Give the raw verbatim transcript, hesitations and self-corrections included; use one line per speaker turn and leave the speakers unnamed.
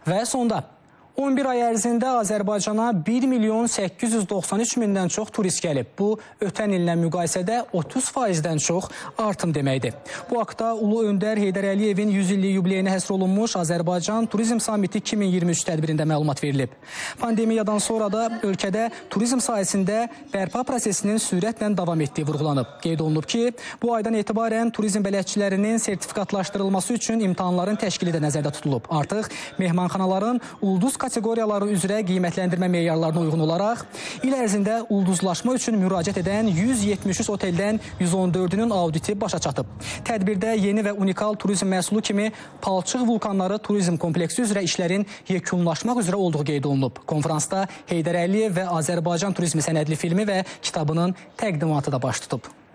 Və sonda on bir ay ərzində Azərbaycana bir milyon səkkiz yüz doxsan üç mindən çox turist gəlib. Bu, ötən illə müqayisədə otuz faizdən çox artım deməkdir. Bu haqda Ulu Öndər Heydər Əliyevin yüz illik yubileyinə həsr olunmuş Azərbaycan Turizm Samiti iki min iyirmi üç tədbirində məlumat verilib. Pandemiyadan sonra da ölkədə turizm sahəsində bərpa prosesinin sürətlə davam etdiyi vurğulanıb. Qeyd olunub ki, bu aydan etibarən turizm bələdçilərinin sertifikatlaşdırılması üçün imtahanların təşkili də nəzərdə tutulub. Artıq mehmanxanaların ulduz kateqoriyaları üzrə qiymətləndirmə meyarlarına uyğun olaraq il ərzində ulduzlaşma üçün müraciət edən yüz yetmiş üç oteldən yüz on dördünün auditi başa çatıb. Tədbirdə yeni və unikal turizm məhsulu kimi Palçıq vulkanları turizm kompleksi üzrə işlərin yekunlaşmaq üzrə olduğu qeyd olunub. Konferansda Heydər Əliyev və Azərbaycan turizmi sənədli filmi və kitabının təqdimatı da baş tutub.